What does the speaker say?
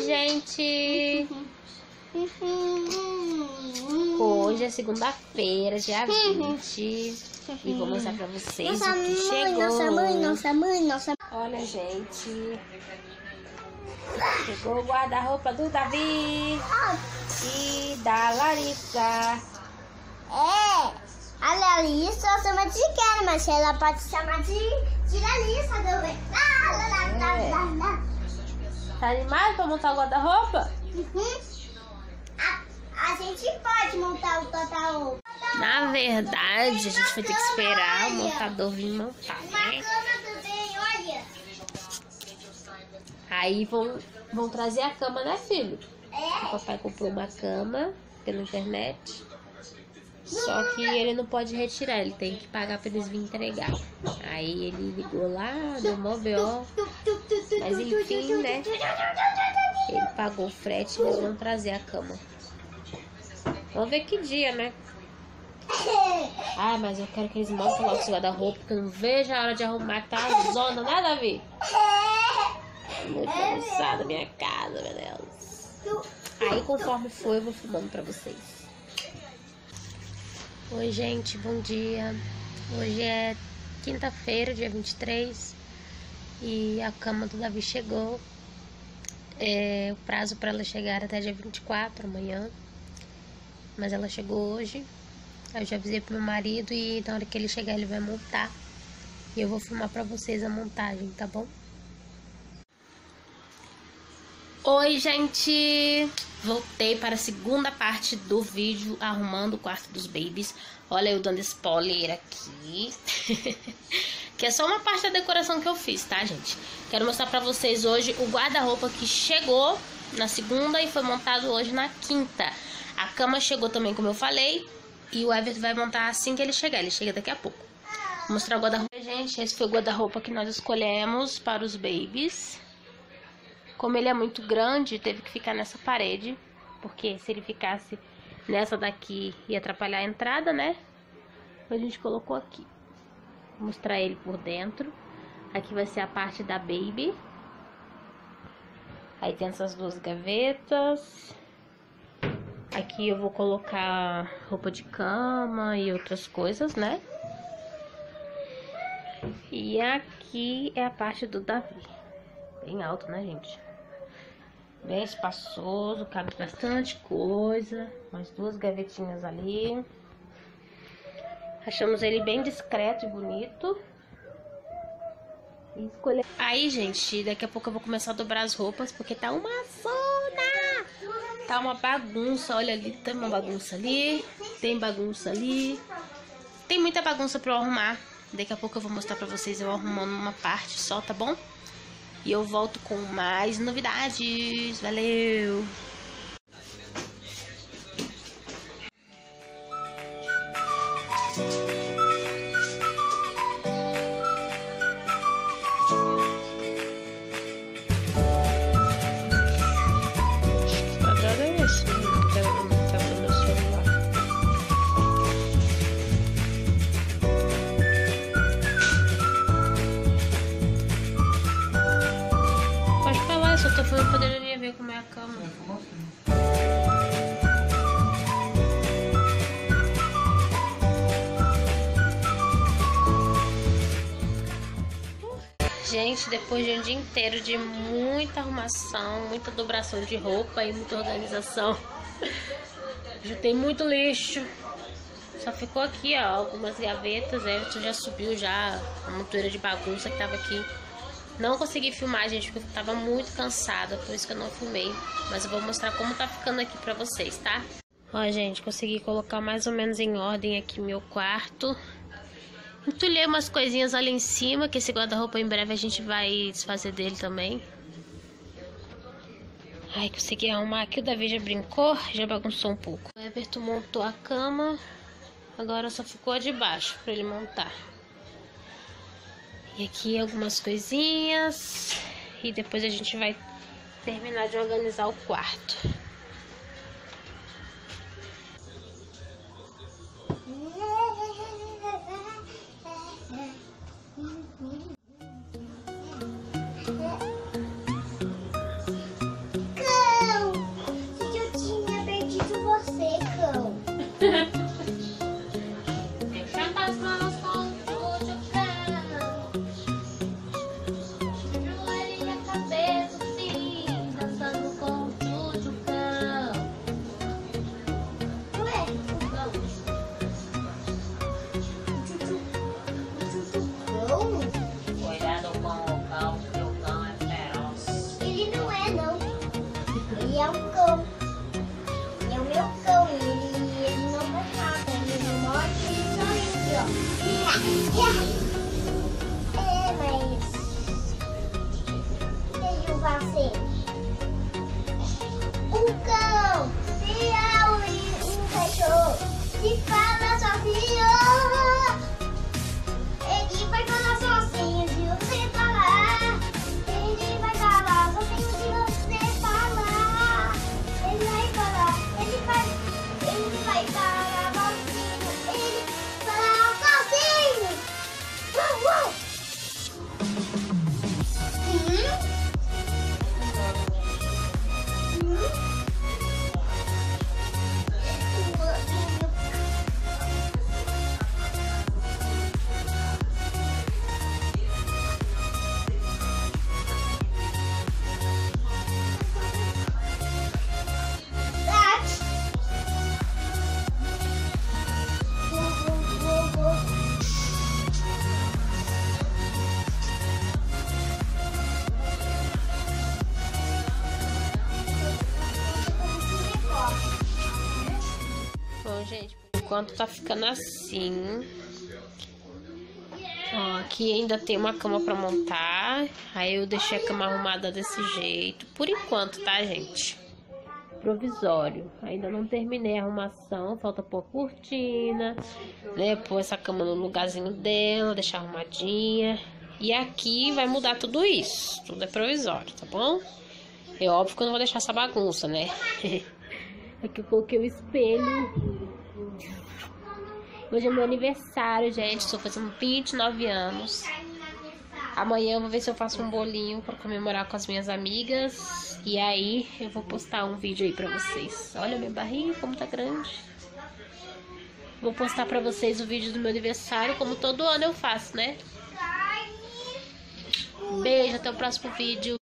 gente! Hoje é segunda-feira, dia 20. E vou mostrar pra vocês o que chegou. Nossa mãe. Olha, gente. Chegou o guarda-roupa do Davi e da Larissa. A Larissa chama de Kelly, mas ela pode chamar de Larissa também. Tá animado pra montar o guarda-roupa? A gente pode montar o total. Na verdade, a gente vai ter que esperar o montador vir montar, né? Olha. Aí vão trazer a cama, né, filho? O papai comprou uma cama pela internet. Só que ele não pode retirar, ele tem que pagar pra eles virem entregar. Aí ele ligou lá, deu mó B.O. Mas enfim, né? Ele pagou o frete e eles vão trazer a cama. Vamos ver que dia, né? Ah, mas eu quero que eles montem logo esse guarda-roupa, porque eu não vejo a hora de arrumar, que tá uma zona, né, Davi? Muito bagunçada a minha casa, meu Deus. Aí, conforme for, eu vou filmando pra vocês. Oi, gente, bom dia. Hoje é quinta-feira, dia 23. E a cama do Davi chegou. O prazo pra ela chegar até dia 24, amanhã. Mas ela chegou hoje. Eu já avisei pro meu marido e na hora que ele chegar ele vai montar. E eu vou filmar pra vocês a montagem, tá bom? Oi, gente! Voltei para a segunda parte do vídeo arrumando o quarto dos babies. Olha eu dando spoiler aqui. Que é só uma parte da decoração que eu fiz, tá, gente? Quero mostrar pra vocês hoje o guarda-roupa que chegou na segunda e foi montado hoje na quinta. A cama chegou também, como eu falei. E o Everton vai montar assim que ele chegar. Ele chega daqui a pouco. Vou mostrar o guarda-roupa. Gente, esse foi o guarda-roupa que nós escolhemos para os babies. Como ele é muito grande, teve que ficar nessa parede. Porque se ele ficasse nessa daqui, ia atrapalhar a entrada, né? Então a gente colocou aqui. Vou mostrar ele por dentro. Aqui vai ser a parte da baby. Aí tem essas duas gavetas. Aqui eu vou colocar roupa de cama e outras coisas, né? E aqui é a parte do Davi. Bem alto, né, gente? Bem espaçoso, cabe bastante coisa. Mais duas gavetinhas ali. Achamos ele bem discreto e bonito. E escolher. Aí, gente, daqui a pouco eu vou começar a dobrar as roupas, porque tá uma zona! Tá uma bagunça, olha ali, tem uma bagunça ali, tem bagunça ali. Tem muita bagunça pra eu arrumar. Daqui a pouco eu vou mostrar pra vocês eu arrumando uma parte só, tá bom? E eu volto com mais novidades. Valeu! Eu poderia ver como é a cama. Gente, depois de um dia inteiro de muita arrumação, muita dobração de roupa e muita organização, juntei muito lixo. Só ficou aqui, ó, algumas gavetas. Everton já subiu já a montoeira de bagunça que tava aqui. Não consegui filmar, gente, porque eu tava muito cansada, por isso que eu não filmei. Mas eu vou mostrar como tá ficando aqui pra vocês, tá? Ó, gente, consegui colocar mais ou menos em ordem aqui meu quarto. Entulhei umas coisinhas ali em cima, que esse guarda-roupa em breve a gente vai desfazer dele também. Ai, consegui arrumar aqui, o Davi já brincou, já bagunçou um pouco. O Everton montou a cama, agora só ficou a de baixo pra ele montar. E aqui algumas coisinhas. E depois a gente vai terminar de organizar o quarto. é um cão. E é o meu cão. Ele não faz nada. Ele não morde, ele só aqui, ó. Mas... o que eu faço? Um cão. Se é um cachorro. Se fala sozinho. Ele vai falar sozinho se você falar. Ele vai falar sozinho se você falar. Ele vai falar, ele vai falar sozinho. Ele fala sozinho. Uau, uau. Bom, gente, por enquanto tá ficando assim. Ó, aqui ainda tem uma cama pra montar. Aí eu deixei a cama arrumada desse jeito. Por enquanto, tá, gente? Provisório. Ainda não terminei a arrumação. Falta pôr cortina, né? Pôr essa cama no lugarzinho dela, deixar arrumadinha. E aqui vai mudar tudo isso. Tudo é provisório, tá bom? É óbvio que eu não vou deixar essa bagunça, né? Aqui eu coloquei o espelho. Hoje é meu aniversário, gente. Estou fazendo 29 anos. Amanhã eu vou ver se eu faço um bolinho para comemorar com as minhas amigas. E aí eu vou postar um vídeo aí pra vocês. Olha minha barriga como tá grande. Vou postar pra vocês o vídeo do meu aniversário, como todo ano eu faço, né? Beijo, até o próximo vídeo.